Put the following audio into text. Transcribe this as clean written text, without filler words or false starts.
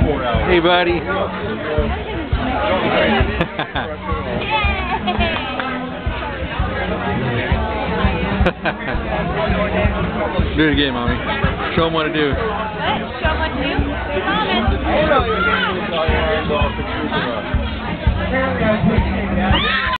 Hey, buddy. Do it again, Mommy. Show them what to do. What? Show them what to do?